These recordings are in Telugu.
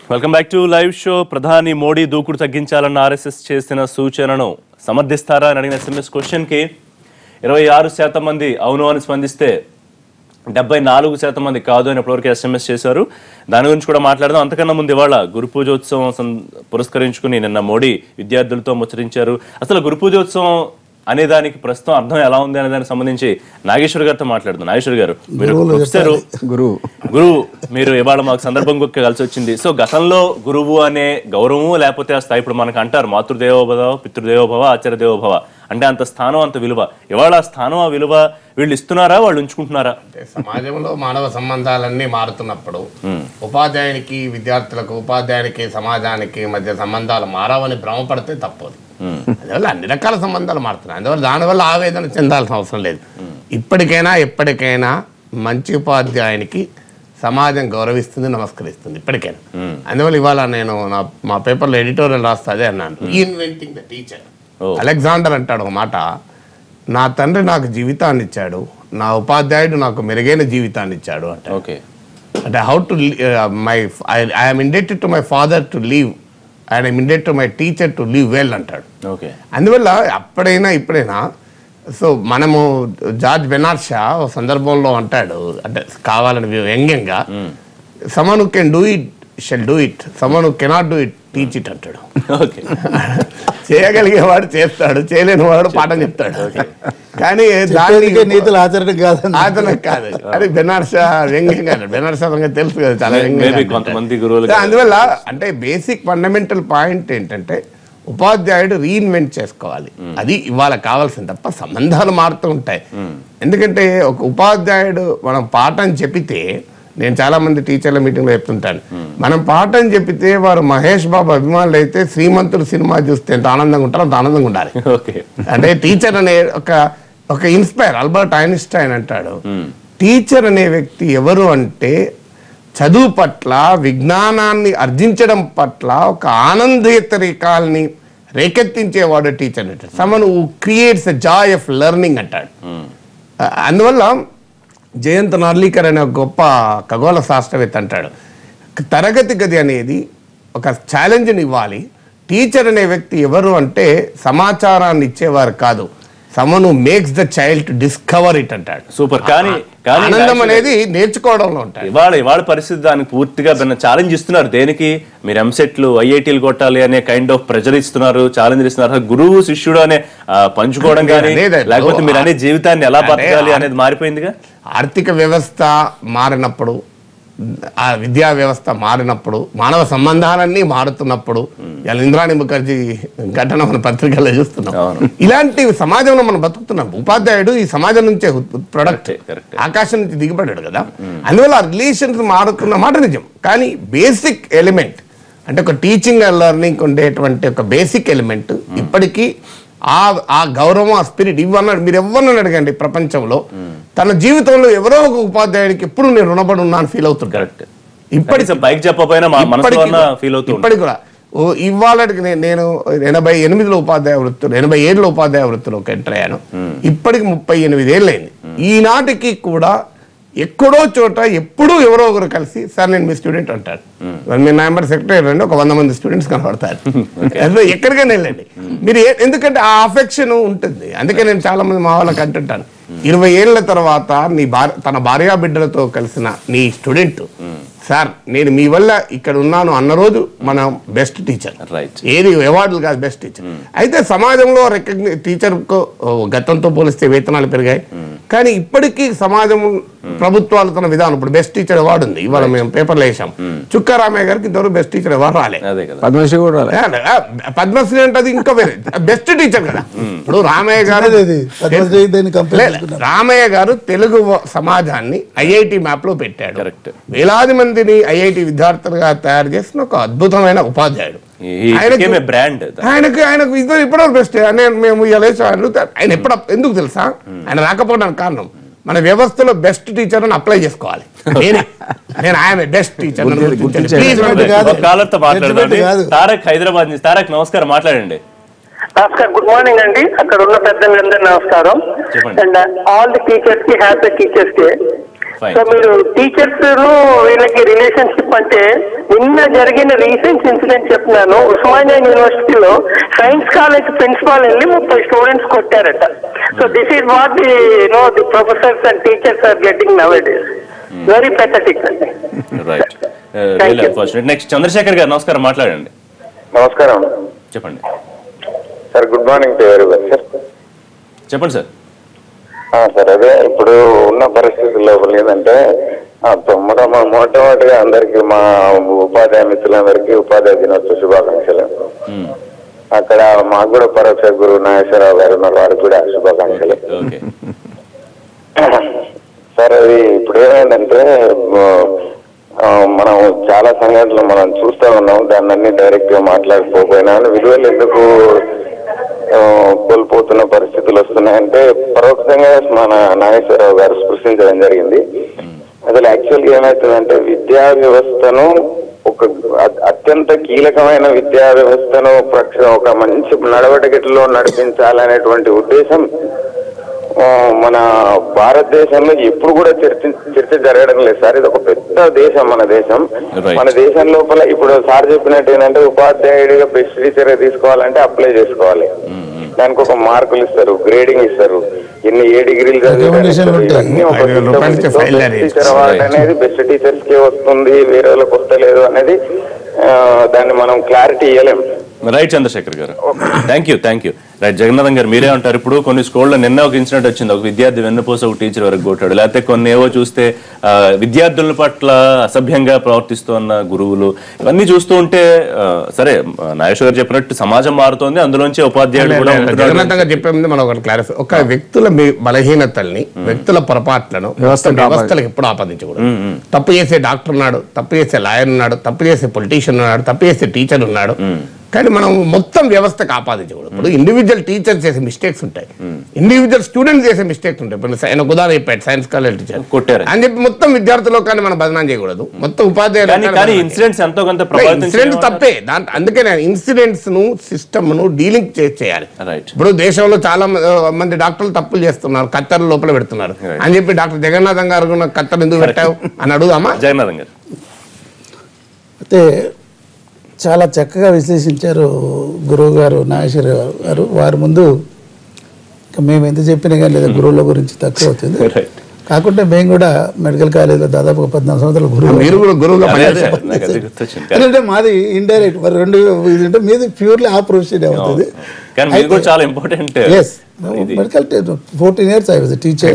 Welcome back to live show. ప్రధాని మోడీ దూకుడు తగ్గించాలన్న ఆర్ఎస్ఎస్ చేసిన సూచనను సమర్థిస్తారా అని అడిగిన SMS క్వశ్చన్కి 26% మంది అవును అని స్పందిస్తే 74% మంది కాదు అని ఇప్పటివరకు SMS చేశారు. దాని గురించి కూడా మాట్లాడదాం. అంతకన్నా ముందు ఇవాళ గురు పూజోత్సవం పురస్కరించుకుని నిన్న మోడీ విద్యార్థులతో ముచ్చరించారు. అసలు గురు పూజోత్సవం అనే దానికి ప్రస్తుతం అర్థం ఎలా ఉంది అనే దానికి సంబంధించి నాగేశ్వర్ గారితో మాట్లాడుతున్నాం. నాగేశ్వర్ గారు, మీరు ప్రొఫెసర్, గురువు మీరు ఇవాళ మాకు సందర్భం కలిసి వచ్చింది. సో గతంలో గురువు అనే గౌరవము లేకపోతే ఆ స్థాయి, ఇప్పుడు మనకు అంటారు మాతృదేవోభవ, పితృదేవోభవ, ఆచార్యదేవోభవ, అంటే అంత స్థానం అంత విలువ. ఇవాళ ఆ స్థానం ఆ విలువ వీళ్ళు ఇస్తున్నారా, వాళ్ళు ఉంచుకుంటున్నారా? సమాజంలో మానవ సంబంధాలన్నీ మారుతున్నప్పుడు ఉపాధ్యాయునికి విద్యార్థులకు, ఉపాధ్యాయునికి సమాజానికి మధ్య సంబంధాలు మారవని భ్రమపడితే తప్పదు. అందువల్ల అన్ని రకాల సంబంధాలు మారుతున్నాయి. అందువల్ల దానివల్ల ఆవేదన చెందాల్సిన అవసరం లేదు. ఇప్పటికైనా ఎప్పటికైనా మంచి ఉపాధ్యాయునికి సమాజం గౌరవిస్తుంది, నమస్కరిస్తుంది ఇప్పటికైనా. అందువల్ల ఇవాళ నేను మా పేపర్లో ఎడిటోరియల్ రాస్తే అదే అన్నాను, రీఇన్వెంటింగ్ ద టీచర్. అలెగ్జాండర్ అంటాడు ఒక మాట, నా తండ్రి నాకు జీవితాన్ని ఇచ్చాడు, నా ఉపాధ్యాయుడు నాకు మెరుగైన జీవితాన్ని ఇచ్చాడు అంటే how to I'm indebted to my father to live and I'm indebted to my teacher to live well అంటాడు. అందువల్ల అప్పుడైనా ఇప్పుడైనా సో మనము జార్జ్ బెర్నార్డ్ షా ఒక సందర్భంలో అంటాడు, అంటే కావాలని వ్యంగ్యంగా, someone who can do it shall do it, someone who cannot do it teach it అంటాడు. చేయగలిగేవాడు చేస్తాడు, చేయలేని వాడు పాఠం చెప్తాడు. కానీ దానికి నీతులు ఆచరణ కాదు, ఆచరణ కాదు. అది బెర్నార్డ్ షా వ్యంగ్యంగా, బెర్నార్డ్ షా తెలుసు కదా, చాలా వ్యంగ్యంగా. అందువల్ల అంటే బేసిక్ ఫండమెంటల్ పాయింట్ ఏంటంటే ఉపాధ్యాయుడు రీఇన్వెంట్ చేసుకోవాలి. అది ఇవాళ కావాల్సింది తప్ప సంబంధాలు మారుతూ ఉంటాయి. ఎందుకంటే ఒక ఉపాధ్యాయుడు మనం పాఠం చెప్పితే, నేను చాలా మంది టీచర్ల మీటింగ్లో చెప్తుంటాను, మనం పాఠం చెప్పితే వారు మహేష్ బాబు అభిమానులు అయితే శ్రీమంతుడు సినిమా చూస్తే ఎంత ఆనందంగా ఉంటారో అంత ఆనందంగా ఉండాలి. అంటే టీచర్ అనే ఒక ఇన్స్పైర్. ఆల్బర్ట్ ఐన్స్టైన్ అంటాడు, టీచర్ అనే వ్యక్తి ఎవరు అంటే చదువు పట్ల, విజ్ఞానాన్ని అర్జించడం పట్ల ఒక ఆనందేతరికాల్ని రేకెత్తించేవాడు టీచర్ అంటాడు. Someone who creates a joy of learning అంటాడు. అందువల్ల జయంత్ నార్లీకర్ అనే గొప్ప ఖగోళ శాస్త్రవేత్త అంటాడు, తరగతి గది అనేది ఒక ఛాలెంజ్ని ఇవ్వాలి. టీచర్ అనే వ్యక్తి ఎవరు అంటే సమాచారాన్ని ఇచ్చేవారు కాదు, someone who makes the child to discover it అంటాడు. సూపర్. కానీ ఆనందం అనేది నేర్చుకోవడంలో ఉంటాయి. ఇవాళ పరిస్థితి దానికి పూర్తిగా ఛాలెంజ్ ఇస్తున్నారు. దేనికి? మీరు ఎంసెట్లు, ఐఐటీలు కొట్టాలి అనే కైండ్ ఆఫ్ ప్రెజర్ ఇస్తున్నారు, ఛాలెంజ్ ఇస్తున్నారు. గురువు శిష్యుడు అనే పంచుకోవడం కానీ, లేకపోతే మీరు అనే జీవితాన్ని ఎలా బతకాలి అనేది మారిపోయిందిగా. ఆర్థిక వ్యవస్థ మారినప్పుడు, ఆ విద్యా వ్యవస్థ మారినప్పుడు, మానవ సంబంధాలన్నీ మారుతున్నప్పుడు, ఇంద్రాణి ముఖర్జీ ఘటన మన పత్రికల్లో చూస్తున్నాం. ఇలాంటి సమాజంలో మనం బతుకుతున్నాం. ఉపాధ్యాయుడు ఈ సమాజం నుంచే ప్రొడక్ట్, ఆకాశం నుంచి దిగబడ్డాడు కదా. అందువల్ల రిలేషన్స్ మారుతున్న మాట నిజం. కానీ బేసిక్ ఎలిమెంట్ అంటే ఒక టీచింగ్ అండ్ లెర్నింగ్ ఉండేటువంటి ఒక బేసిక్ ఎలిమెంట్ ఇప్పటికీ ఆ గౌరవం, ఆ స్పిరిట్ ఇవ్వన్నాడు. మీరు ఎవరిని అడగండి ప్రపంచంలో తన జీవితంలో ఎవరో ఒక ఉపాధ్యాయుడికి ఎప్పుడు నేను రుణపడి ఉన్నాను ఫీల్ అవుతుంది. కరెక్ట్. ఇప్పటికి కూడా ఇవాళకి నేను 88లో ఉపాధ్యాయ వృత్తులు, 87లో ఉపాధ్యాయ వృత్తిలోకి ఎంటర్ అయ్యాను. ఇప్పటికి 38 ఏళ్ళైంది. ఈనాటికి కూడా ఎక్కడో చోట ఎప్పుడూ ఎవరో ఒకరు కలిసి, సార్ నేను మీ స్టూడెంట్ అంటారు. మీరు నవంబర్ సెక్రటరీ రండి, ఒక 100 మంది స్టూడెంట్స్ కనబడతారు. ఎక్కడికైనా వెళ్ళండి మీరు, ఎందుకంటే ఆ అఫెక్షన్ ఉంటుంది. అందుకే నేను చాలా మంది మా వాళ్ళకి అంటుంటాను, 20 ఏళ్ల తర్వాత తన భార్యా బిడ్డలతో కలిసిన నీ స్టూడెంట్, సార్ నేను మీ వల్ల ఇక్కడ ఉన్నాను అన్న రోజు మన బెస్ట్ టీచర్. ఏది అవార్డులు కాదు, బెస్ట్ టీచర్. అయితే సమాజంలో టీచర్ గతంతో పోలిస్తే వేతనాలు పెరిగాయి, కానీ ఇప్పటికీ సమాజం, ప్రభుత్వాలు తన విధానం, ఇప్పుడు బెస్ట్ టీచర్ అవార్డు ఉంది. ఇవాళ మేము పేపర్లో వేసాం, చుక్కా రామయ్య గారికి ఇంతవరకు బెస్ట్ టీచర్ అవార్డు రాలే. పద్మశ్రీ కూడా రాలే. పద్మశ్రీ అంటే అది ఇంకా వేరే, బెస్ట్ టీచర్ కదా. ఇప్పుడు రామయ్య గారు తెలుగు సమాజాన్ని ఐఐటి మ్యాప్ లో పెట్టాడు. వేలాది మందిని ఐఐటి విద్యార్థులుగా తయారు చేసిన ఒక అద్భుతమైన ఉపాధ్యాయుడు. ఆయనకు ఇప్పటివరకు బెస్ట్. మేము ఆయన ఎందుకు తెలుసా, ఆయన రాకపోవడానికి కారణం మన వ్యవస్థలో బెస్ట్ టీచర్ అని అప్లై చేసుకోవాలి. నేను ఆయన బెస్ట్ టీచర్. హైదరాబాద్ నుంచి తారక్, నమస్కారం, మాట్లాడండి. నమస్కారం, గుడ్ మార్నింగ్ అండి. అక్కడ ఉన్న పెద్దలందరూ నమస్కారం. అండ్ ఆల్ ది టీచర్స్ కి happy teachers day. Fine. So మీరు టీచర్స్ వీళ్ళకి రిలేషన్షిప్ అంటే నిన్న జరిగిన రీసెంట్ ఇన్సిడెంట్ చెప్తున్నాను. ఉస్మానియా యూనివర్సిటీలో సైన్స్ కాలేజ్ ప్రిన్సిపాల్ వెళ్ళి 30 స్టూడెంట్స్ కొట్టారట. So this is what the professors and teachers are getting now it is very pathetic అండి. రైట్, నెక్స్ట్ చంద్రశేఖర్ గారు నమస్కారం, మాట్లాడండి. నమస్కారం చెప్పండి sir. Good morning to everyone sir. చెప్పండి సార్. సార్ అదే ఇప్పుడు ఉన్న పరిస్థితుల్లో ఏంటంటే మొట్టమొదటిగా అందరికి మా ఉపాధ్యాయ మిత్రులందరికీ ఉపాధ్యాయ దినోత్సవ శుభాకాంక్షలు. అక్కడ మాకు కూడా పరోక్ష గురువు నాగేశ్వరరావు గారు ఉన్నారు, వారికి కూడా శుభాకాంక్షలు. సార్ అది ఇప్పుడు ఏమైందంటే మనం చాలా సంఘటనలు మనం చూస్తూ ఉన్నాం. దాన్ని అన్ని డైరెక్ట్ గా మాట్లాడకపోయినా విలువలు ఎందుకు కోల్పోతున్న పరిస్థితులు వస్తున్నాయంటే పరోక్షంగా మన నాగేశ్వరరావు గారు స్పృశించడం జరిగింది. అసలు యాక్చువల్ గా ఏమవుతుందంటే విద్యా వ్యవస్థను ఒక అత్యంత కీలకమైన విద్యా వ్యవస్థను ఒక మంచి నడవడికట్లో నడిపించాలనేటువంటి ఉద్దేశం మన భారతదేశంలో ఎప్పుడు కూడా చర్చ జరగడం లేదు సార్. ఇది ఒక పెద్ద దేశం మన దేశం. మన దేశం లోపల ఇప్పుడు సార్ చెప్పినట్టు ఏంటంటే ఉపాధ్యాయుడిగా బెస్ట్ టీచర్ తీసుకోవాలంటే అప్లై చేసుకోవాలి. దానికి ఒక మార్కులు ఇస్తారు, గ్రేడింగ్ ఇస్తారు, ఎన్ని ఏ డిగ్రీలు టీచర్ అవార్డు అనేది బెస్ట్ టీచర్స్ కే వస్తుంది, వేరే వాళ్ళకి వస్తలేదు అనేది దాన్ని మనం క్లారిటీ ఇవ్వలేము. రైట్ చంద్రశేఖర్ గారు, థ్యాంక్ యూ. రైట్ జగన్నాథం గారు, మీరే ఉంటారు. ఇప్పుడు కొన్ని స్కూల్లో నిన్న ఒక ఇన్సిడెంట్ వచ్చింది, ఒక విద్యార్థి వెన్నుపోస ఒక టీచర్ వరకు కొట్టాడు. లేకపోతే కొన్ని ఏవో చూస్తే విద్యార్థుల పట్ల అసభ్యంగా ప్రవర్తిస్తున్న గురువులు, ఇవన్నీ చూస్తూ ఉంటే సరే నాగేశ్వర గారు చెప్పినట్టు సమాజం మారుతోంది, అందులోంచి ఉపాధ్యాయులు కూడా జగన్నాథంగా చెప్పే ముందు మనం ఒకటి క్లారిఫై, ఒక వ్యక్తుల బలహీనతల్ని వ్యక్తుల పొరపాట్లను వ్యవస్థలకు ఎప్పుడు ఆపాదించకూడదు. తప్పు చేసే డాక్టర్ ఉన్నాడు, తప్పు చేసే లాయర్ ఉన్నాడు, తప్పు చేసే పొలిటీషియన్ ఉన్నాడు, తప్పు చేసే టీచర్ ఉన్నాడు, కానీ మనం మొత్తం వ్యవస్థకు ఆపాదించకూడదు. ఇప్పుడు ఇండివిజువల్ టీచర్ చేసే మిస్టేక్స్ ఉంటాయి, ఇండివిజువల్ స్టూడెంట్స్ చేసే మిస్టేక్స్ ఉంటాయి. ఇప్పుడు ఆయన ఉదాహరణ చెప్పాడు, సైన్స్ కాలేజ్ టీచర్ కొట్టారు అని చెప్పి మొత్తం విద్యార్థులు కానీ మనం బదనాం చేయకూడదు. మొత్తం ఉపాధ్యాయులు ఇన్సిడెంట్స్ తప్పే. అందుకే ఇన్సిడెంట్స్ ను సిస్టమ్ ను డీలింగ్ చేయాలి. ఇప్పుడు దేశంలో చాలా మంది డాక్టర్లు తప్పులు చేస్తున్నారు, కత్తెర లోపల పెడుతున్నారు అని చెప్పి డాక్టర్ జగన్నాథం గారు కత్తెర ఎందుకు పెట్టావు అని అడుగుదామా? జగన్నాథం గారు అయితే చాలా చక్కగా విశ్లేషించారు గురువు గారు, నాగేశ్వర గారు. వారి ముందు మేము ఎంత చెప్పినా కానీ లేదా గురువుల గురించి తక్కువ అవుతుంది. కాకుండా మేము కూడా మెడికల్ కాలేజీలో దాదాపు 14 సంవత్సరాలు గురువు. అంటే మాది ఇండైరెక్ట్, మరి 2 అంటే మీది ప్యూర్లీ ఆ ప్రొఫెషన్ అవుతుంది. Medical 14 years I was teacher.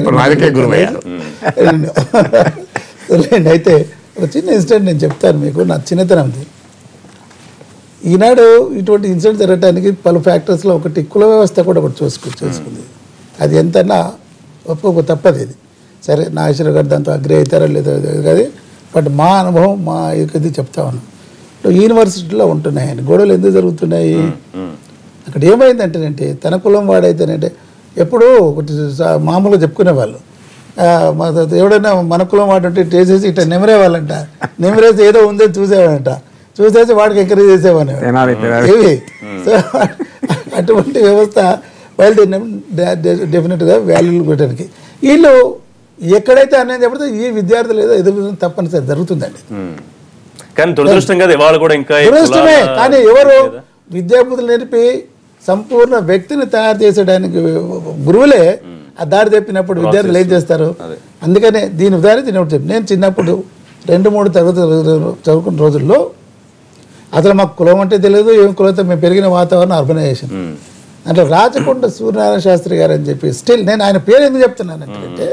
అయితే ఒక చిన్న ఇన్సిడెంట్ నేను చెప్తాను మీకు, నా చిన్నతనంది. ఈనాడు ఇటువంటి ఇన్సిడెంట్ జరగడానికి పలు ఫ్యాక్టర్స్లో ఒకటి కుల వ్యవస్థ కూడా ఒకటి చేసుకుంది. అది ఎంతన్నా ఒప్పుకో తప్పదు. ఇది సరే నాగేశ్వర గారు దాంతో అగ్రి అవుతారో లేదో కాదు, బట్ మా అనుభవం మా ఇది చెప్తా ఉన్నాం. ఇప్పుడు యూనివర్సిటీలో ఉంటున్నాయని గొడవలు ఎందుకు జరుగుతున్నాయి? అక్కడ ఏమైందంటేనంటే తన కులం వాడైతేనంటే ఎప్పుడూ ఒకటి మామూలుగా చెప్పుకునేవాళ్ళు, ఎవడైనా మన కులం వాడు ఉంటే చేసేసి ఇట్లా నెమరేవాళ్ళంట, నెమరేసి ఏదో ఉందని చూసేవాడంట, చూసేసి వాడికి ఎంకరేజ్ చేసేవాడిని. సో అటువంటి వ్యవస్థ వాళ్ళు డెఫినెట్గా వాల్యూలు పెట్టడానికి వీళ్ళు ఎక్కడైతే అన్యాయం చెప్పడితే ఈ విద్యార్థులు ఏదో ఎదురు తప్పనిసరి జరుగుతుందండి. దురదృష్టమే. కానీ ఎవరు విద్యాబుద్ధులు నేర్పి సంపూర్ణ వ్యక్తిని తయారు చేసేయడానికి గురువులే ఆ దారి తెప్పినప్పుడు విద్యార్థులు ఏం చేస్తారు? అందుకనే దీని ఉదాహరణ నేను చిన్నప్పుడు 2-3 తరగతులు చదువుకున్న రోజుల్లో అసలు మాకు కులం అంటే తెలియదు, ఏం కులంతో మేము పెరిగిన వాతావరణం అర్బనైజేషన్. అంటే రాచకొండ సూర్యనారాయణ శాస్త్రి గారు అని చెప్పి స్టిల్ నేను ఆయన పేరు ఎందుకు చెప్తున్నాను అంటే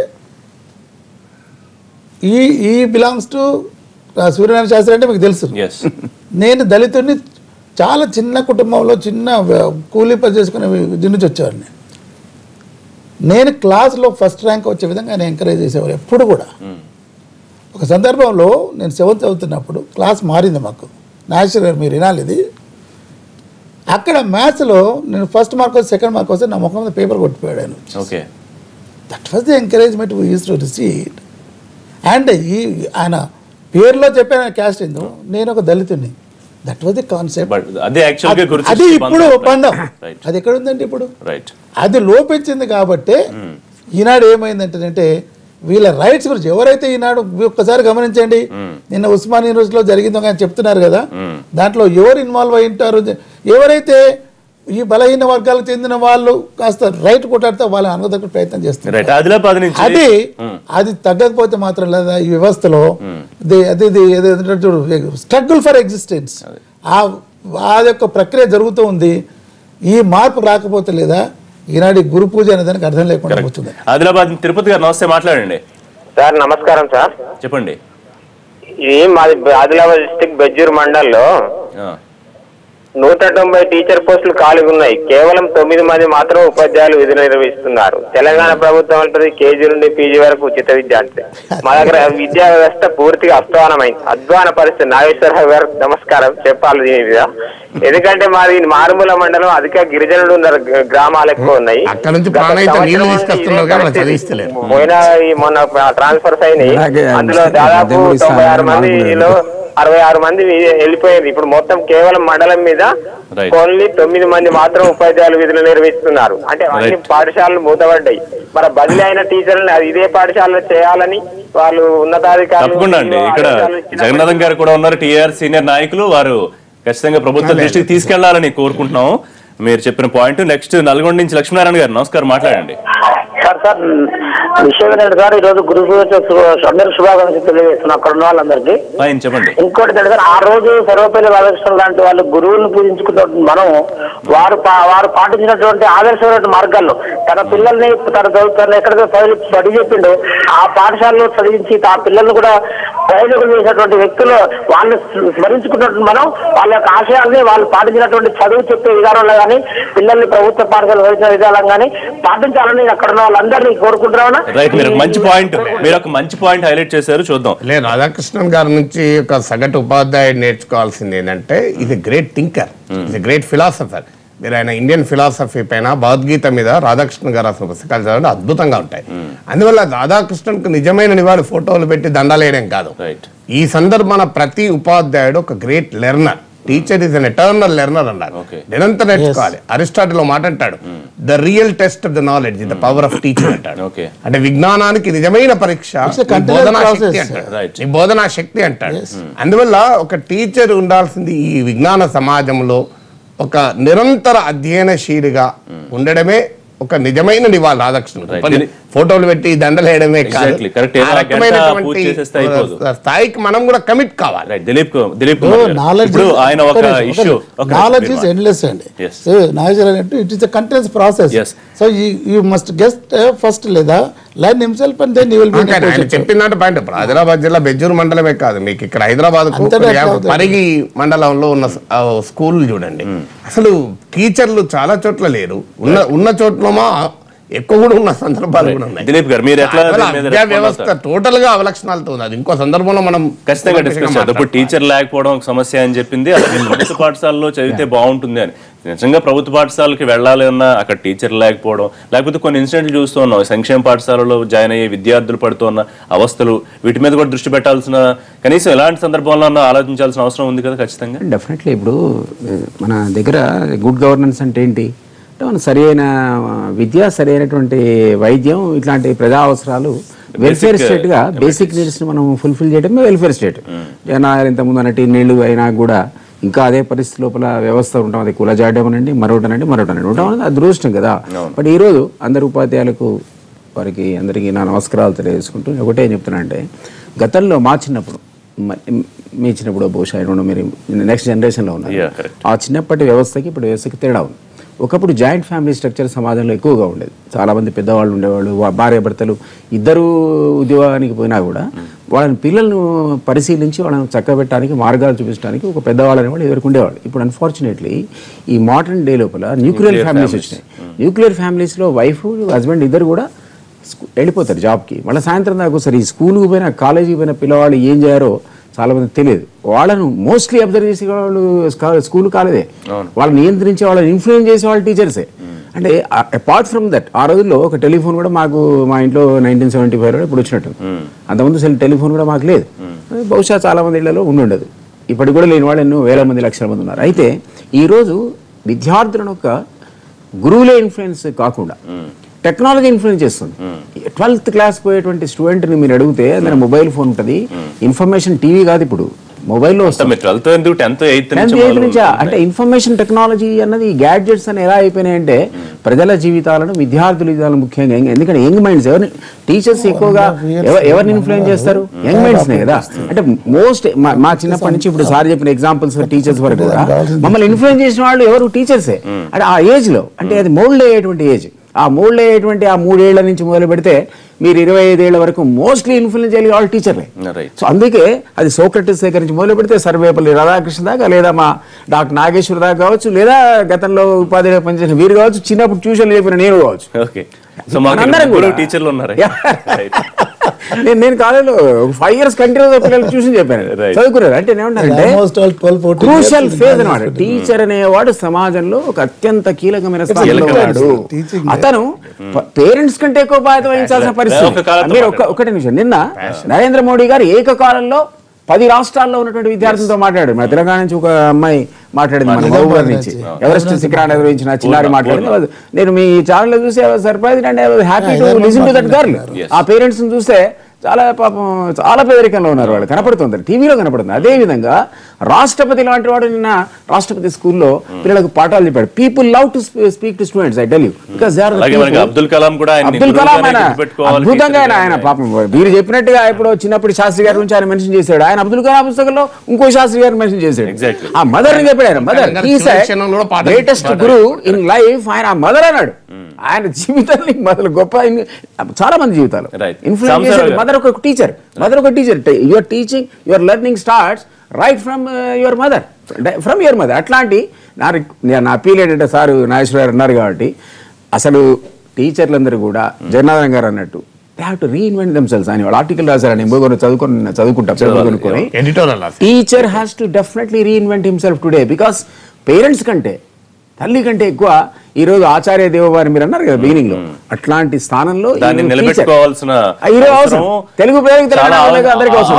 ఈ బిలాంగ్స్ టు సూర్యనారాయణ శాస్త్రి అంటే మీకు తెలుసు. నేను దళితుడిని, చాలా చిన్న కుటుంబంలో చిన్న కూలీ పని చేసుకునే దీని నుంచి వచ్చేవాడిని. నేను క్లాస్లో ఫస్ట్ ర్యాంక్ వచ్చే విధంగా ఆయన ఎంకరేజ్ చేసేవారు ఎప్పుడు కూడా. ఒక సందర్భంలో నేను 7th చదువుతున్నప్పుడు క్లాస్ మారింది మాకు. నాగేశ్వర గారు మీరు వినాలి ఇది. అక్కడ మ్యాథ్స్లో నేను ఫస్ట్ మార్క్ వచ్చి సెకండ్ మార్క్ వస్తే నా ముఖం మీద పేపర్ కొట్టిపోయాడు ఆయన. That was the encouragement we used to receive. And ఆయన పేరులో చెప్పాను క్యాస్ట్ ఏందో, నేను ఒక దళితుడిని. That was the concept. అది ఇప్పుడు ఒప్పందం అది ఎక్కడ ఉందండి ఇప్పుడు? అది లోపించింది. కాబట్టి ఈనాడు ఏమైందంటే వీళ్ళ రైట్స్ గురించి ఎవరైతే ఈనాడు ఒక్కసారి గమనించండి, నిన్న ఉస్మాన్ యూనివర్సిటీలో జరిగిందో కానీ చెప్తున్నారు కదా, దాంట్లో ఎవరు ఇన్వాల్వ్ అయి ఉంటారు, ఎవరైతే ఈ బలహీన వర్గాలకు చెందిన వాళ్ళు కాస్త రైట్ కొట్టాడితే వాళ్ళని అనుగదకు ప్రయత్నం చేస్తారు. అది తగ్గకపోతే మాత్రం లేదా ఈ వ్యవస్థలో స్ట్రగుల్ ఫర్ ఎగ్జిస్టెన్స్ ఆ యొక్క ప్రక్రియ జరుగుతూ ఉంది. ఈ మార్పు రాకపోతే లేదా ఈనాటి గురు పూజ అనే దానికి అర్థం లేకుండా పోతుంది. ఆదిలాబాద్ తిరుపతి గారు నమస్తే, మాట్లాడండి సార్. నమస్కారం సార్, చెప్పండి. ఇది మాది ఆదిలాబాద్ డిస్ట్రిక్ట్ బెజ్జూర్ మండల్లో 190 టీచర్ పోస్టులు ఖాళీగా ఉన్నాయి. కేవలం 9 మంది మాత్రం ఉపాధ్యాయులు విధులు నిర్వహిస్తున్నారు. తెలంగాణ ప్రభుత్వం అంటుంది కేజీ నుండి పీజీ వరకు ఉచిత విద్య అంటే. మా దగ్గర విద్యా వ్యవస్థ పూర్తిగా అధ్వాన పరిస్థితి. నాగేశ్వరరావు గారు నమస్కారం చెప్పాలి దీని మీద. ఎందుకంటే మాది మారుమూల మండలం, అధిక గిరిజనులు ఉన్నారు, గ్రామాలు ఎక్కువ ఉన్నాయి. పోయిన మొన్న ట్రాన్స్ఫర్స్ అయినాయి, అందులో దాదాపు 96 మందిలో 66 మంది వెళ్ళిపోయింది. ఇప్పుడు మొత్తం కేవలం మండలం మీద ఓన్లీ 9 మంది మాత్రం ఉపాధ్యాయులు విధులు నిర్వహిస్తున్నారు. అంటే అన్ని పాఠశాలలు మూతపడ్డాయి. మరి బదిలీ అయిన టీచర్లు ఇదే పాఠశాలలో చేయాలని వాళ్ళు ఉన్నతాధికారులు. ఇక్కడ జగన్నాథం గారు కూడా ఉన్నారు, టీఆర్ సీనియర్ నాయకులు. వారు ఖచ్చితంగా ప్రభుత్వ దృష్టికి తీసుకెళ్లాలని కోరుకుంటున్నాం మీరు చెప్పిన పాయింట్. నెక్స్ట్ నల్గొండ నుంచి లక్ష్మీనారాయణ గారు నమస్కారం, మాట్లాడండి. సార్ విషయం ఏంటంటే సార్, ఈ రోజు గురు అందరూ శుభాకాంక్షలు తెలియజేస్తున్నాం అక్కడ ఉన్న వాళ్ళందరికీ. చెప్పండి. ఇంకోటి ఏంటంటే సార్, ఆ రోజు సర్వపల్లి రాధాకృష్ణ లాంటి వాళ్ళు గురువులను పూజించుకుంటూ మనం వారు పాటించినటువంటి ఆదర్శమైన మార్గాల్లో తన పిల్లల్ని తను ఎక్కడికో స్టడీ చెప్పిండు, ఆ పాఠశాలలో చదివించి ఆ పిల్లల్ని కూడా ప్రయోజకులు చేసినటువంటి వ్యక్తులు వాళ్ళు స్మరించుకున్నట్టు మనం వాళ్ళ యొక్క ఆశయాల్ని వాళ్ళు పాటించినటువంటి చదువు చెప్పే విధానంలో కానీ పిల్లల్ని ప్రభుత్వ పాఠశాల చదివించిన విధానం కానీ పాటించాలని అక్కడ ఉన్న వాళ్ళందరినీ కోరుకుంటున్నాను. మీరు ఒక మంచి పాయింట్ హైలైట్ చేశారు, చూద్దాం. రాధాకృష్ణన్ గారి నుంచి ఒక సగటు ఉపాధ్యాయుడు నేర్చుకోవాల్సింది ఏంటంటే, ఇది గ్రేట్ థింకర్, ఇది గ్రేట్ ఫిలాసఫర్. మీరు ఆయన ఇండియన్ ఫిలాసఫీ పైన భగవద్గీత మీద రాధాకృష్ణ గారు రాసిన పుస్తకాలు చదవడం అద్భుతంగా ఉంటాయి. అందువల్ల రాధాకృష్ణన్కు నిజమైన నివాళి ఫోటోలు పెట్టి దండాలేయడం కాదు. ఈ సందర్భాన ప్రతి ఉపాధ్యాయుడు ఒక great learner. Teacher is an eternal learner అన్నారు, నిరంతరం నేర్చుకోవాలి. అరిస్టాటిల్ మాట అంటాడు, the real test of the knowledge is the power of teaching అంటాడు. అంటే విజ్ఞానానికి నిజమైన పరీక్ష బోధనా శక్తి అంటాడు. అందువల్ల ఒక టీచర్ ఉండాల్సింది ఈ విజ్ఞాన సమాజంలో ఒక నిరంతర అధ్యయనశీలిగా ఉండడమే ఒక నిజమైన నివాళి. రాధాకృష్ణ ఫోటోలు పెట్టి దండలేయడమే స్థాయికి మనం కూడా కమిట్ కావాలి. నాలెడ్జ్ ఈజ్ ఎండ్లెస్ అండి. It is a continuous process. So you must guest first లేదా learn himself and then you will be. ఆయన చెప్పిందంటే పాయింట్. ఆదిలాబాద్ జిల్లా బెజ్జూర్ మండలమే కాదు, మీకు ఇక్కడ హైదరాబాద్ పరిగి మండలంలో ఉన్న స్కూల్ చూడండి, అసలు టీచర్లు చాలా చోట్ల లేరు, ఉన్న చోట్లమో ఎక్కువ కూడా ఉన్న సందర్భాలు కూడా ఉన్నాయి. దిలీప్ గారు, మీరు ఎట్లా విద్యా వ్యవస్థ టోటల్ గా అవలక్షణాలతో ఉంది. అది ఇంకో సందర్భంలో మనం ఖచ్చితంగా డిస్కస్ చేద్దాం. ఇప్పుడు టీచర్ లేకపోవడం సమస్య అని చెప్పింది, అలాగే ప్రభుత్వ పాఠశాలలో చదివితే బాగుంటుంది అని. నిజంగా ప్రభుత్వ పాఠశాలకి వెళ్ళాలి అన్నా అక్కడ టీచర్ లేకపోవడం, లేకపోతే కొన్ని ఇన్సిడెంట్లు చూస్తూ ఉన్నాం, సంక్షేమ పాఠశాలలో జాయిన్ అయ్యే విద్యార్థులు పడుతున్న అవస్థలు, వీటి మీద కూడా దృష్టి పెట్టాల్సిన, కనీసం ఎలాంటి సందర్భంలో ఆలోచించాల్సిన అవసరం ఉంది కదా. ఖచ్చితంగా డెఫినెట్లీ. ఇప్పుడు మన దగ్గర గుడ్ గవర్నెన్స్ అంటే ఏంటి అంటే, మన సరి అయిన విద్య, సరి అయినటువంటి వైద్యం, ఇట్లాంటి ప్రజా అవసరాలు వెల్ఫేర్ స్టేట్గా బేసిక్ నీడ్స్ని మనం ఫుల్ఫిల్ చేయడమే వెల్ఫేర్ స్టేట్. జనాలు ఇంతకుముందు అన్నట్టు నీళ్లు అయినా కూడా ఇంకా అదే పరిస్థితి లోపల వ్యవస్థ ఉంటాం. అది కులజాడ్యం అనండి, మరొకటనండి ఉంటాం అనేది అదృష్టం కదా. బట్ ఈరోజు అందరు ఉపాధ్యాయులకు వారికి అందరికీ నా నమస్కారాలు తెలియజేసుకుంటూ ఒకటే చెప్తున్నా అంటే, గతంలో మా చిన్నప్పుడు, మీ చిన్నప్పుడు బహుశా మీరు నెక్స్ట్ జనరేషన్లో ఉన్నారు, ఆ చిన్నప్పటి వ్యవస్థకి ఇప్పుడు వ్యవస్థకి తేడా ఉంది. ఒకప్పుడు జాయింట్ ఫ్యామిలీ స్ట్రక్చర్ సమాజంలో ఎక్కువగా ఉండేది. చాలామంది పెద్దవాళ్ళు ఉండేవాళ్ళు, భార్య భర్తలు ఇద్దరు ఉద్యోగానికి పోయినా కూడా వాళ్ళని పిల్లలను పరిశీలించి వాళ్ళని చక్కబెట్టడానికి మార్గాలు చూపించడానికి ఒక పెద్దవాళ్ళని వాళ్ళు ఎవరికి ఉండేవాళ్ళు. ఇప్పుడు అన్ఫార్చునేట్లీ ఈ మోడర్న్ డే లోపల న్యూక్లియర్ ఫ్యామిలీస్ వచ్చినాయి. న్యూక్లియర్ ఫ్యామిలీస్లో వైఫ్ హస్బెండ్ ఇద్దరు కూడా వెళ్ళిపోతారు జాబ్కి. మళ్ళీ సాయంత్రం దాకా ఒకసారి ఈ స్కూల్కి పోయినా కాలేజీకి పోయిన పిల్లవాళ్ళు ఏం చేయారో చాలా మంది తెలియదు. వాళ్ళను మోస్ట్లీ అబ్జర్వ్ చేసే వాళ్ళు స్కూల్ కాలేదే, వాళ్ళని నియంత్రించే, వాళ్ళని ఇన్ఫ్లుయెన్స్ చేసే వాళ్ళు టీచర్సే. అంటే అపార్ట్ ఫ్రమ్ దట్, ఆ రోజుల్లో ఒక టెలిఫోన్ కూడా మాకు మా ఇంట్లో 1975లో ఇప్పుడు వచ్చినట్టు, అంతకుముందు టెలిఫోన్ కూడా మాకు లేదు. బహుశా చాలా మంది ఇళ్లలో ఉండుండదు, ఇప్పటికి కూడా లేని వాళ్ళు ఎన్నో వేల మంది, లక్షల మంది ఉన్నారు. అయితే ఈరోజు విద్యార్థులను ఒక గురువులే ఇన్ఫ్లుయెన్స్ కాకుండా టెక్నాలజీ ఇన్ఫ్లుయెన్స్ చేస్తుంది. 12th క్లాస్ పోయేటువంటి స్టూడెంట్ని మీరు అడిగితే అందులో మొబైల్ ఫోన్ ఉంటుంది, ఇన్ఫర్మేషన్ టీవీ కాదు ఇప్పుడు మొబైల్లో వస్తుంది. 10th 8th నుంచా అంటే ఇన్ఫర్మేషన్ టెక్నాలజీ అన్నది గ్యాడ్జెట్స్ అని ఎలా అయిపోయినాయంటే ప్రజల జీవితాలను, విద్యార్థుల జీవితాలను ముఖ్యంగా, ఎందుకంటే యంగ్ మైండ్స్ ఎవరిని టీచర్స్ ఎక్కువగా ఎవరిని ఇన్ఫ్లుయెన్స్ చేస్తారు? యంగ్ మైండ్స్నే కదా. అంటే మోస్ట్ మా చిన్నప్పటి నుంచి ఇప్పుడు సార్ చెప్పిన ఎగ్జాంపుల్స్ టీచర్స్ వరకు కూడా మమ్మల్ని ఇన్ఫ్లుయెన్స్ చేసిన వాళ్ళు ఎవరు? టీచర్సే. అంటే ఆ ఏజ్ లో, అంటే అది మోల్డ్ అయ్యేటువంటి ఏజ్, ఆ మోల్డ్ అయ్యేటువంటి ఆ 3 ఏళ్ల నుంచి మొదలు పెడితే మీరు 25 ఏళ్ల వరకు మోస్ట్లీ ఇన్ఫ్లుయెన్స్ అయ్యే వాళ్ళు టీచర్లే. సో అందుకే అది సోక్రటిస్ దగ్గర నుంచి మొదలు పెడితే సర్వేపల్లి రాధాకృష్ణ దాకా, లేదా మా డాక్టర్ నాగేశ్వర దాకా కావచ్చు, లేదా గతంలో ఉపాధ్యాయులు పనిచేసిన వీరు కావచ్చు, చిన్నప్పుడు ట్యూషన్లు చెప్పిన నేను కావచ్చు. నేను కాలేజీలో 5 years కంటిన్యూస్ పిల్లలు ట్యూషన్ చెప్పాను, చదువుకున్నారు. అంటే ఏమంటారంటే క్రూషియల్ ఫేజ్ అన్నమాట. టీచర్ అనేవాడు సమాజంలో ఒక అత్యంత కీలకమైన స్థానంలో ఉన్నాడు. అతను పేరెంట్స్ కంటే ఎక్కువ బాధ్యత వహించాల్సిన పరిస్థితి. మీరు ఒకటి నిమిషం, నిన్న నరేంద్ర మోడీ గారు ఏకకాలంలో 10 రాష్ట్రాల్లో ఉన్నటువంటి విద్యార్థులతో మాట్లాడారు. మన తెలంగాణ నుంచి ఒక అమ్మాయి మాట్లాడింది, మన మహబూబాబాద్ నుంచి ఎవరెస్ట్ శిఖరాన్ని నిర్వహించిన చిన్నారి మాట్లాడింది. నేను మీ ఛానల్ చూసి surprise and happy to listen to that girl. ఆ పేరెంట్స్ ని చూస్తే చాలా పాపం, చాలా పేదరికంలో ఉన్నారు వాళ్ళు, కనపడుతుంది, టీవీలో కనపడుతుంది. అదే విధంగా రాష్ట్రపతి లాంటి వాడు నిన్న రాష్ట్రపతి స్కూల్లో పిల్లలకు పాఠాలు చెప్పాడు. People love to speak to students, I tell you, because Abdul Kalam అద్భుతంగా ఆయన పాపం మీరు చెప్పినట్టుగా ఇప్పుడు చిన్నప్పుడు శాస్త్రి గారి గురించి ఆయన మెన్షన్ చేశాడు. ఆయన అబ్దుల్ కలాం పుస్తకంలో ఇంకో శాస్త్రి గారిని మెన్షన్ చేశాడు. ఆ మదర్ ని చెప్పాడు, ఆయన mother greatest guru in life, ఆయన ఆ మదర్ అన్నాడు. ఆయన జీవితాన్ని మొదలు గొప్ప చాలా మంది జీవితాలు ఇన్ఫ్లుయెన్స్ చేశారు. మదర్ ఒక teacher, your teaching, your learning starts right from your mother, from your mother. అట్లాంటి నా అపీల్ ఏంటంటే, సార్ నాగేశ్వర గారు అన్నారు కాబట్టి, అసలు టీచర్లందరూ కూడా జగన్నాథన్ గారు అన్నట్టు they have to reinvent themselves అని వాళ్ళు ఆర్టికల్ రాశారు. నేను చదువుకుంటాను. Teacher has to definitely reinvent himself today, because parents కంటే, తల్లి కంటే ఎక్కువ ఈ రోజు ఆచార్య దేవవారి మీరు అన్నారు కదా బిగినింగ్ లో, అట్లాంటి స్థానంలో నిలబెట్టుకోవాల్సిన తెలుగు అందరికీ అవసరం.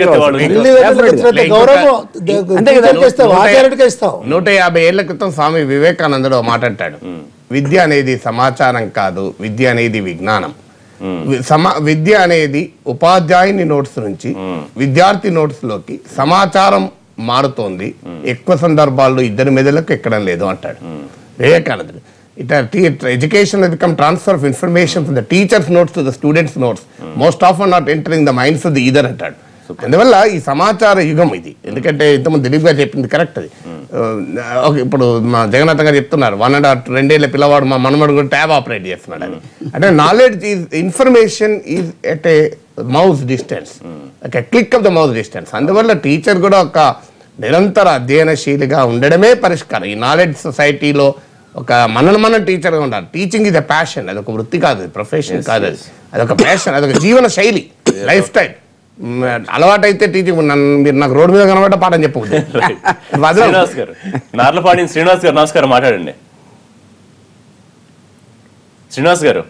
150 ఏళ్ల క్రితం స్వామి వివేకానందుడు మాట్లాడతాడు, విద్య అనేది సమాచారం కాదు, విద్య అనేది విజ్ఞానం. విద్య అనేది ఉపాధ్యాయుని నోట్స్ నుంచి విద్యార్థి నోట్స్ లోకి సమాచారం మారుతోంది, ఎక్కువ సందర్భాల్లో ఇద్దరి మెదలకు ఎక్కడం లేదు అంటాడు వివేకానందుడు. Education has become transfer of information from the teacher's notes to the student's notes, most often not entering the minds of the either అంటాడు. అందువల్ల ఈ సమాచార యుగం ఇది. ఎందుకంటే ఇంతకుముందు దిలీప్ గారు చెప్పింది కరెక్ట్. అది ఇప్పుడు మా జగన్నాథ్ గారు చెప్తున్నారు 1.5-2 ఏళ్ల పిల్లవాడు మా మనమడు కూడా ట్యాబ్ ఆపరేట్ చేస్తున్నాడు అని. అంటే knowledge is information is at a mouse distance, ఒక click of the mouse distance. అందువల్ల టీచర్ కూడా ఒక నిరంతర అధ్యయనశీలిగా ఉండడమే పరిష్కారం. ఈ నాలెడ్జ్ సొసైటీలో ఒక మనం టీచర్గా ఉండాలి. టీచింగ్ ఇది ప్యాషన్, అదొక వృత్తి కాదు, ప్రొఫెషన్ కాదు, అదొక ప్యాషన్, అదొక జీవన శైలి, లైఫ్ స్టైల్. అలవాటైతే టీచింగ్ మీరు నాకు రోడ్డు మీద కనబడ్డ పాఠం చెప్పకూడదు. శ్రీనివాస్ గారు, నార్లపాడి శ్రీనివాస్ గారు నమస్కారం, మాట్లాడండి. శ్రీనివాస్ గారు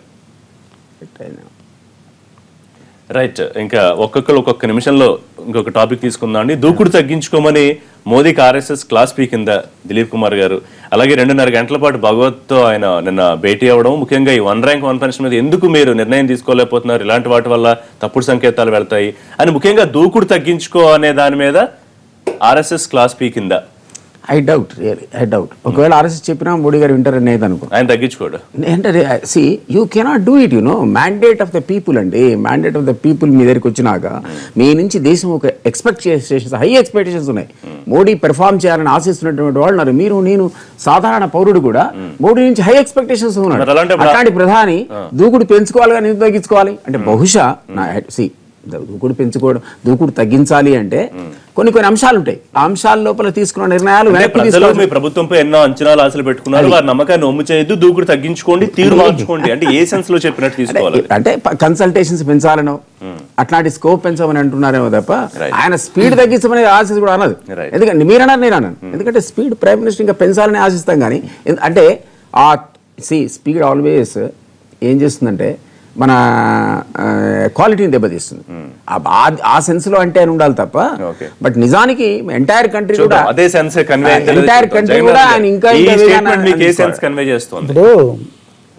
రైట్, ఇంకా ఒక్కొక్క నిమిషంలో ఇంకొక టాపిక్ తీసుకుందాం అండి. దూకుడు తగ్గించుకోమని మోదీకి RSS క్లాస్ పీ కింద దిలీప్ కుమార్ గారు, అలాగే 2.5 గంటల పాటు భగవత్తో ఆయన నిన్న భేటీ అవ్వడం, ముఖ్యంగా ఈ 1 ర్యాంక్ 1 పెన్షన్ మీద ఎందుకు మీరు నిర్ణయం తీసుకోలేకపోతున్నారు, ఇలాంటి వాటి వల్ల తప్పుడు సంకేతాలు వెళ్తాయి అని, ముఖ్యంగా దూకుడు తగ్గించుకో అనే దాని మీద RSS క్లాస్ పీ కింద ఐ డౌట్ ఒకవేళ RSS చెప్పినా మోడీ గారు వింటారని నేను అనుకో, ఆయన తగ్గించుకోడు అంటే see you cannot do it, mandate of the people అండి. మ్యాండేట్ ఆఫ్ ద పీపుల్ మీ దగ్గరికి వచ్చినాక మీ నుంచి దేశం ఒక ఎక్స్పెక్టేషన్స్, హై ఎక్స్పెక్టేషన్స్ ఉన్నాయి. మోడీ పెర్ఫార్మ్ చేయాలని ఆశిస్తున్నటువంటి వాళ్ళు ఉన్నారు. మీరు నేను సాధారణ పౌరుడు కూడా మోడీ నుంచి హై ఎక్స్పెక్టేషన్స్ ఉన్నాడు. అట్లాంటి ప్రధాని దూకుడు పెంచుకోవాలి కానీ ఎందుకు తగ్గించుకోవాలి అంటే, బహుశా దూకుడు పెంచుకోవడం, దూకుడు తగ్గించాలి అంటే కొన్ని అంశాలు ఉంటాయి. ఆ అంశాల లోపల తీసుకున్న నిర్ణయాలు మీ ప్రభుత్వంపై ఎన్నో అంచనాలు ఆశలు పెట్టుకున్నారు, వారి నమ్మకాన్ని ఒమ్ము చేయొద్దు, దూకుడు తగ్గించుకోండి, తీరు మార్చుకోండి అంటే ఏ సెన్స్ లో చెప్పినట్టు తీసుకోవాలి అంటే కన్సల్టేషన్స్ పెంచాలనో అట్లాంటి స్కోప్ పెంచమని అంటున్నారేమో తప్ప ఆయన స్పీడ్ తగ్గించమని ఆశిస్ కూడా అన్నది. ఎందుకంటే మీరన్నారు, నేను అన్నాను. ఎందుకంటే స్పీడ్ ప్రైమ్ మినిస్టర్ ఇంకా పెంచాలని ఆశిస్తాం కానీ, అంటే ఆ స్పీడ్ ఆల్వేస్ ఏం చేస్తుందంటే మన క్వాలిటీని దెబ్బతీస్తుంది. ఆ సెన్స్ లో అంటే అని ఉండాలి తప్ప, బట్ నిజానికి ఎంటైర్ కంట్రీ కూడా అదే సెన్స్ ఎంటైర్ కంట్రీ కూడా ఆయన ఇంకా కన్వే చేస్తుంది. ఇప్పుడు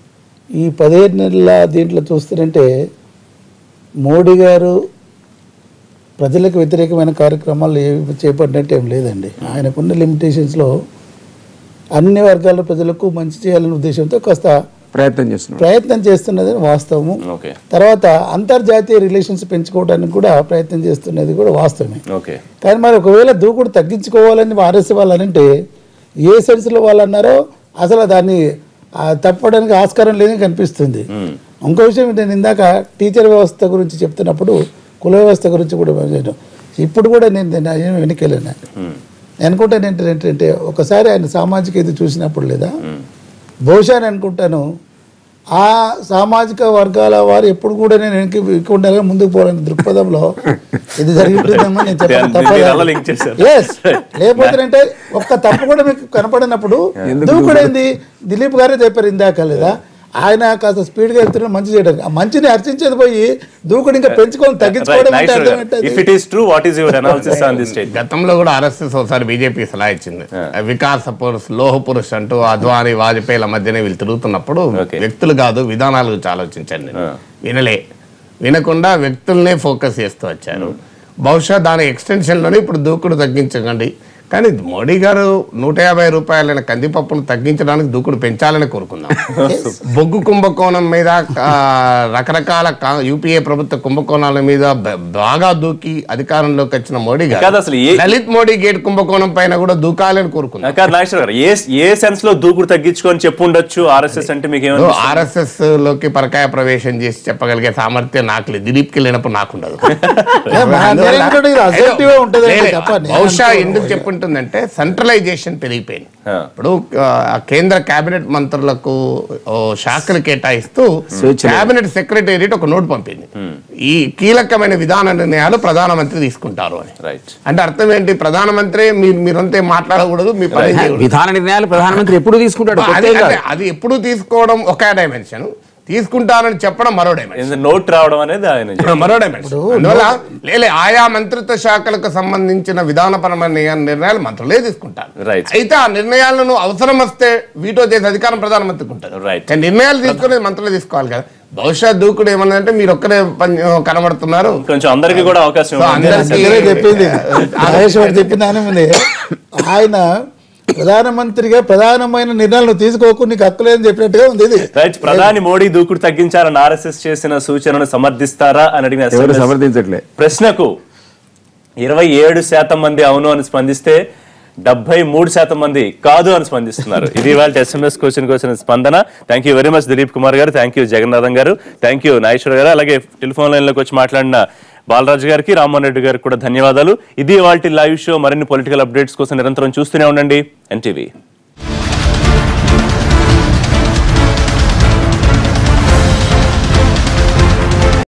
ఈ 15 నెలల దీంట్లో చూస్తుంటే మోడీ గారు ప్రజలకు వ్యతిరేకమైన కార్యక్రమాలు ఏవి చేపట్టినట్టు ఏం లేదండి. ఆయనకున్న లిమిటేషన్స్లో అన్ని వర్గాల ప్రజలకు మంచి చేయాలనే ఉద్దేశంతో కాస్త ప్రయత్నం చేస్తున్నది వాస్తవము. తర్వాత అంతర్జాతీయ రిలేషన్స్ పెంచుకోవడానికి కూడా ప్రయత్నం చేస్తున్నది కూడా వాస్తవమే. కానీ మరి ఒకవేళ దూకుడు తగ్గించుకోవాలని ఆర్ఎస్ వాళ్ళనంటే ఏ సెన్స్లో వాళ్ళు అన్నారో అసలు దాన్ని తప్పడానికి ఆస్కారం లేదని కనిపిస్తుంది. ఇంకో విషయం నేను ఇందాక టీచర్ వ్యవస్థ గురించి చెప్తున్నప్పుడు కుల వ్యవస్థ గురించి కూడా ఇప్పుడు కూడా నేను వెనకెళ్ళాను. నేను అనుకుంటాను ఏంటంటే ఒకసారి ఆయన సామాజిక ఇది చూసినప్పుడు లేదా బహుశా నేను అనుకుంటాను ఆ సామాజిక వర్గాల వారు ఎప్పుడు కూడా నేను వెనక్కి ఉండాలని ముందుకు పోవాలని దృక్పథంలో ఇది జరుగుతుందేమో నేను చెప్పాను. లేకపోతే ఒక్క తప్పు కూడా మీకు కనపడినప్పుడు దూకుడైంది దిలీప్ గారే చెప్పారు ఇందాక లేదా ఆయన కాస్త స్పీడ్ గా వెళ్తున్నా మంచి చేయడానికి ఆ మంచిని అర్చించేది పోయి దూకుడు ఇంకా పెంచుకొని తగ్గించుకోవడం. గతంలో కూడా ఆర్ఎస్ఎస్ ఒకసారి బీజేపీ సలహా ఇచ్చింది, వికాస పురుష్ లోహ పురుష్ అంటూ అద్వానీ వాజ్పేయిల మధ్యనే వీళ్ళు తిరుగుతున్నప్పుడు వ్యక్తులు కాదు విధానాల గురించి ఆలోచించండి. వినకుండా వ్యక్తులనే ఫోకస్ చేస్తూ వచ్చారు. బహుశా దాని ఎక్స్టెన్షన్ లోనే ఇప్పుడు దూకుడు తగ్గించకండి. కానీ మోడీ గారు 150 రూపాయలైన కందిపప్పును తగ్గించడానికి దూకుడు పెంచాలని కోరుకుందాం. బొగ్గు కుంభకోణం మీద రకరకాల యూపీఏ ప్రభుత్వ కుంభకోణాల మీద బాగా దూకి అధికారంలోకి వచ్చిన మోడీ గారు లలిత్ మోడీ గేట్ కుంభకోణం పైన కూడా దూకాలని కోరుకుందాం. ఏ సెన్స్ లో దూకుడు తగ్గించుకొని చెప్పుండొచ్చు ఆర్ఎస్ఎస్ అంటే మీకు ఆర్ఎస్ఎస్ లోకి పరకాయ ప్రవేశం చేసి చెప్పగలిగే సామర్థ్యం నాకు లేదు, దిలీప్కి లేనప్పుడు నాకుండదు. బహుశా ఎందుకు చెప్పు ఉంటుందంటే సెంట్రలైజేషన్ పెరిగిపోయింది. ఇప్పుడు కేంద్ర కేబినెట్ మంత్రులకు శాఖలు కేటాయిస్తూ కేబినెట్ సెక్రటేరియట్ ఒక నోట్ పంపింది, ఈ కీలకమైన విధాన నిర్ణయాలు ప్రధానమంత్రి తీసుకుంటారు అని. అంటే అర్థం ఏంటి, ప్రధానమంత్రి మీరంతే మాట్లాడకూడదు, మీ విధాన నిర్ణయాలు ప్రధానమంత్రి ఎప్పుడు తీసుకుంటాడు. అది ఎప్పుడు తీసుకోవడం ఒక డైమెన్షన్, తీసుకుంటారని చెప్పడం మరో డైమెన్షన్, నోట్ రావడం అనేది మరో డైమెన్షన్. అందువల్ల ఆయా మంత్రిత్వ శాఖలకు సంబంధించిన విధానపరమైన నిర్ణయాలు మంత్రులే తీసుకుంటారు. అయితే ఆ నిర్ణయాలను అవసరం వస్తే వీటో చేసే అధికారం ప్రధానమంత్రికి ఉంటుంది. నిర్ణయాలు తీసుకునేది మంత్రులే తీసుకోవాలి కదా. బహుశా దూకుడు ఏమన్నంటే మీరు ఒక్కరే కనబడుతున్నారు, కొంచెం అందరికీ కూడా అవకాశం చెప్పింది. ఆయన ప్రధానమంత్రిగా ప్రధానమైన నిర్ణయాలు తీసుకోకు నీకు హక్కులేదని చెప్పినట్టుగా ఉంది. ప్రధాని మోడీ దూకుడు తగ్గించాలని ఆర్ఎస్ఎస్ చేసిన సూచనను సమర్థిస్తారా అని అడిగిన సమర్థించట్లే ప్రశ్నకు 27% మంది అవును అని స్పందిస్తే 73% మంది కాదు అని స్పందిస్తున్నారు. ఇది వాళ్ళ SMS క్వశ్చన్ వచ్చిన స్పందన. Thank you very much Dilip Kumar గారు, థ్యాంక్ యూ జగన్నాథం గారు, థ్యాంక్ యూ నాగేశ్వర గారు, అలాగే టెలిఫోన్ లైన్ లోకి వచ్చి మాట్లాడిన బాలరాజు గారికి, రామ్మోహన్ రెడ్డి గారికి కూడా ధన్యవాదాలు. ఇది వాళ్ళ లైవ్ షో. మరిన్ని పొలిటికల్ అప్డేట్స్ కోసం నిరంతరం చూస్తూనే ఉండండి ఎన్టీవీ.